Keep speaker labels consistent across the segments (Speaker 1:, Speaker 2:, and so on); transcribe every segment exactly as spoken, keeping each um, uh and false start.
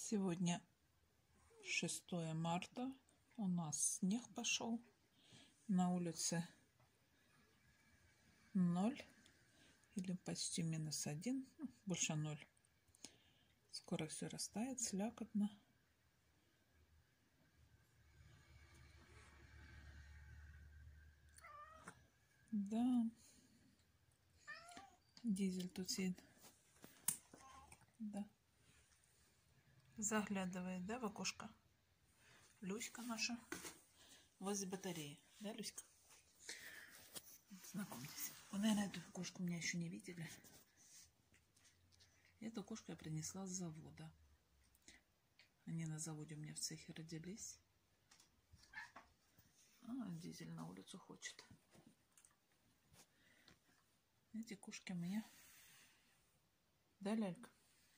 Speaker 1: Сегодня шестое марта. У нас снег пошел. На улице ноль или почти минус один, больше ноль. Скоро все растает, слякотно. Да, дизель тут сидит. Да. Заглядывает, да, в окошко? Люська наша возле батареи. Да, Люська? Знакомьтесь. Вы, наверное, эту кошку меня еще не видели. Эту кошку я принесла с завода. Они на заводе у меня в цехе родились. А, дизель на улицу хочет. Эти кошки у меня... Да, Лялька?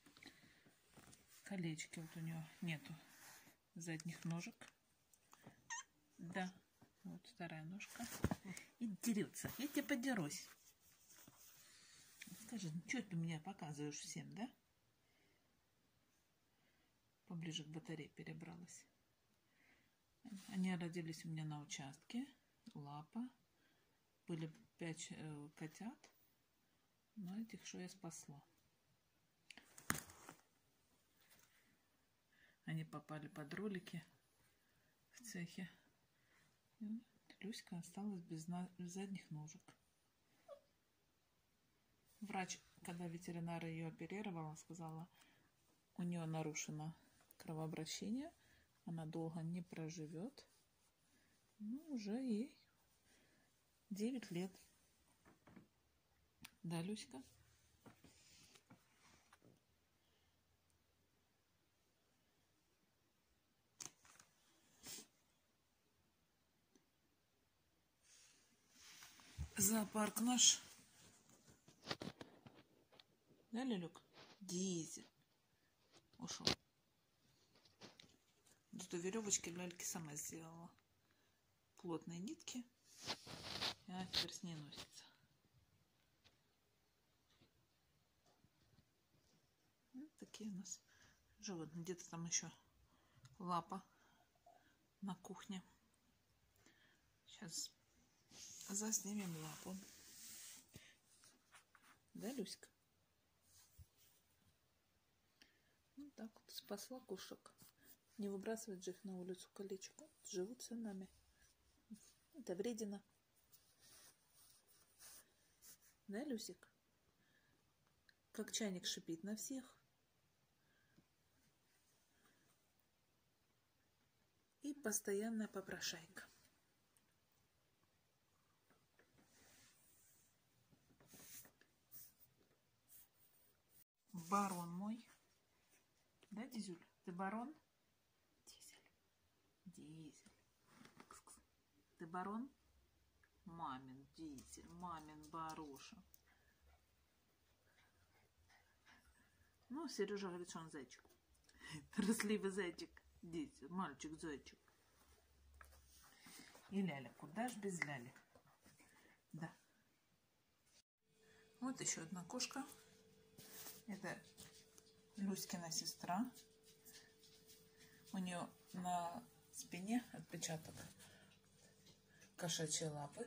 Speaker 1: Колечки вот у нее нету задних ножек. Да, вот вторая ножка. И дерется. Я тебе подерусь. Скажи, ну что ты меня показываешь всем, да? Поближе к батарее перебралась. Они родились у меня на участке. Лапа. Были пять э, котят. Но этих что я спасла. Они попали под ролики в цехе. И Люська осталась без, на... без задних ножек. Врач, когда ветеринар ее оперировала, сказала, у нее нарушено кровообращение, она долго не проживет. Ну, уже ей девять лет. Да, Люська? Зоопарк наш. Да, Лилюк? Дизель. Ушел. Зато веревочки Ляльки сама сделала. Плотные нитки. И она теперь с ней носится. Вот такие у нас животные. Где-то там еще лапа на кухне. Сейчас заснимем лапу. Да, Люська? Вот так вот спасла кошек. Не выбрасывать же их на улицу колечко. Живут с нами. Это вредина. Да, Люсик? Как чайник шипит на всех. И постоянная попрошайка. Барон мой. Да, Дизюль? Ты барон? Дизель. Дизель. Ты барон? Мамин Дизель. Мамин Баруша. Ну, Сережа говорит, что он зайчик. Трусливый зайчик. Дизель. Мальчик-зайчик. И Ляля. Куда ж без Ляли? Да. Вот еще одна кошка. Это Люськина сестра. У нее на спине отпечаток кошачьей лапы.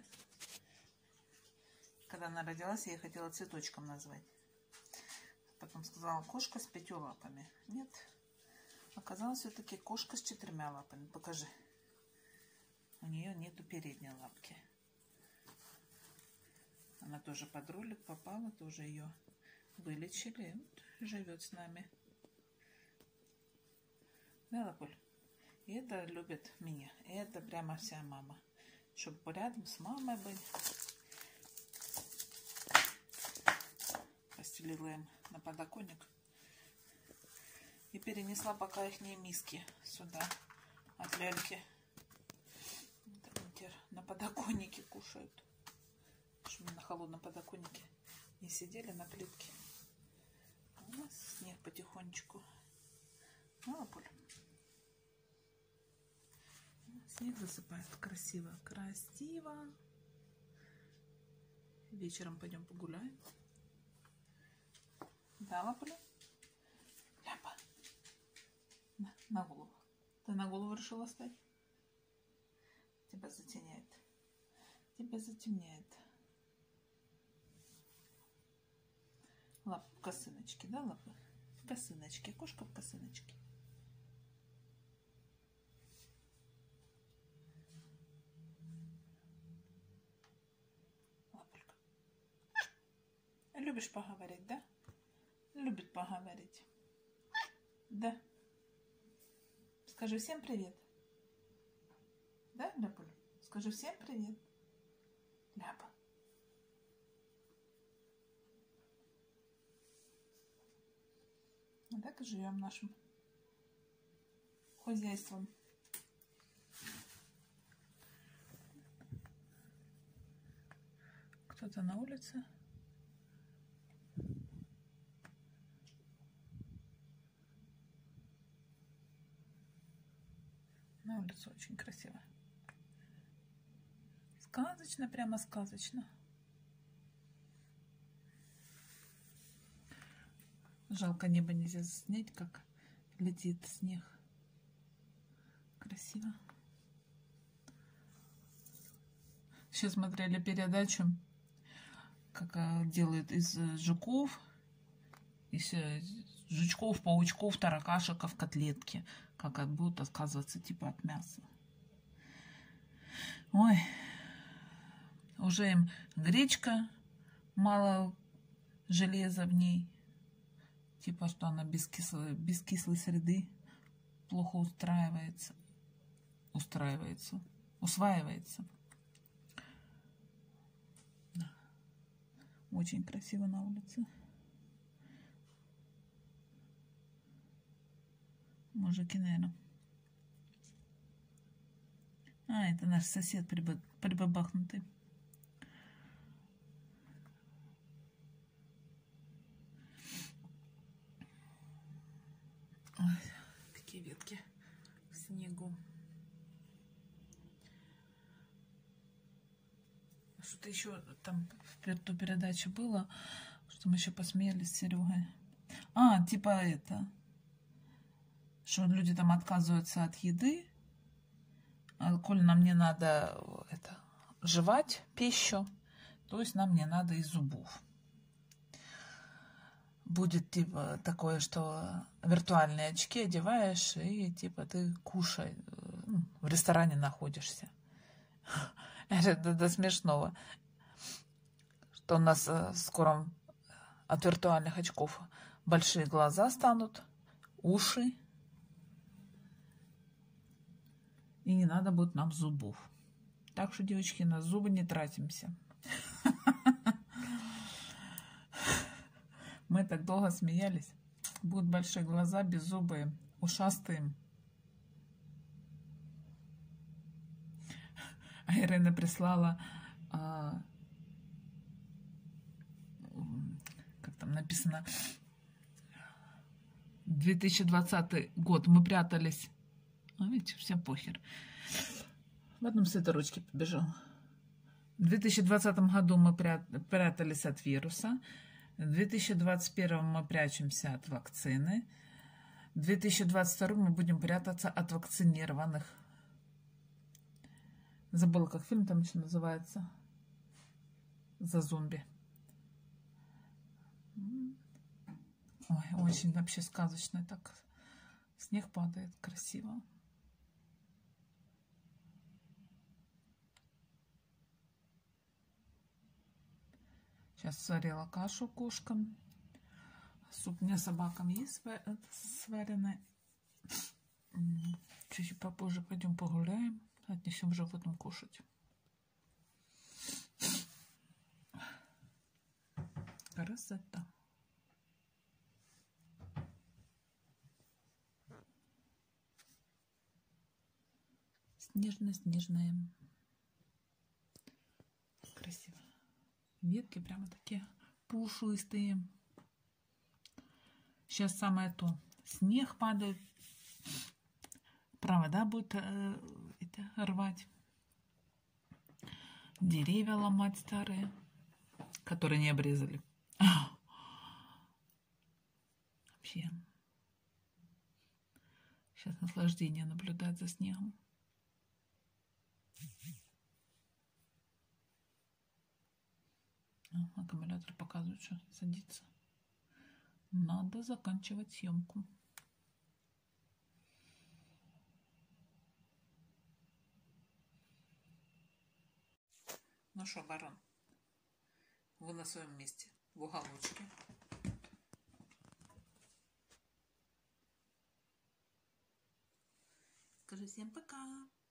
Speaker 1: Когда она родилась, я ее хотела цветочком назвать. Потом сказала, кошка с пятью лапами. Нет. Оказалось, все-таки кошка с четырьмя лапами. Покажи. У нее нету передней лапки. Она тоже под ролик попала, тоже ее вылечили. Вот, живет с нами. Да, Лапуль? И это любит меня. И это прямо вся мама. Чтобы рядом с мамой быть. Постелила им на подоконник. И перенесла пока их не миски сюда. От Ляльки. На подоконнике кушают. Чтобы мы на холодном подоконнике не сидели на плитке. У нас снег потихонечку. Ну, Лапуль. Снег засыпает красиво. Красиво. Вечером пойдем погуляем. Да, Лапуля? Ляпа. Ты на голову решила стать? Тебя затеняет. Тебя затемняет. Лап в косыночке, да, лапы? В косыночке. Кошка в косыночке. Лапулька. Любишь поговорить, да? Любит поговорить. Да. Скажи всем привет. Да, Ляпуль? Скажи всем привет. Ляпа. Вот так и живем нашим хозяйством. Кто-то на улице. На улице очень красиво. Сказочно, прямо сказочно. Жалко, небо нельзя снять, как летит снег. Красиво. Сейчас смотрели передачу, как делают из жуков, из жучков, паучков, таракашек котлетки, как будут отказываться типа от мяса. Ой, уже им гречка, мало железа в ней, типа что она без кислой, без кислой среды плохо устраивается, устраивается, усваивается. Очень красиво на улице. Мужики, наверное. А, это наш сосед прибабахнутый. Ой, какие ветки в снегу. Что-то еще там в ту передачу было, что мы еще посмеялись с Серегой. А, типа это, что люди там отказываются от еды, а коль нам не надо это, жевать пищу, то есть нам не надо из зубов. Будет типа такое, что виртуальные очки одеваешь и типа ты кушай, ну, в ресторане находишься. Это до смешного, что у нас скоро от виртуальных очков большие глаза станут, уши, и не надо будет нам зубов. Так что, девочки, на зубы не тратимся. Мы так долго смеялись. Будут большие глаза, беззубые, ушастые. А Ирина прислала, а, как там написано, две тысячи двадцатый год мы прятались. А, видите, всем похер. В одном свитерочке побежал. В две тысячи двадцатом году мы прятались от вируса. В две тысячи двадцать первом мы прячемся от вакцины. В две тысячи двадцать втором мы будем прятаться от вакцинированных. Забыла, как фильм там еще называется. За зомби. Ой, очень вообще сказочно. Так снег падает красиво. Сейчас сварила кашу кошкам. Суп мне собакам есть сваренный. Чуть попозже пойдем погуляем. Отнесем животным кушать. Красота. Снежно-снежная. Красиво. Ветки прямо такие пушистые. Сейчас самое то. Снег падает. Провода будет э, это, рвать. Деревья ломать старые, которые не обрезали. Вообще. Сейчас наслаждение наблюдать за снегом. Аккумулятор показывает, что садится. Надо заканчивать съемку. Ну что, барон, вы на своем месте, в уголочке. Скажи всем пока.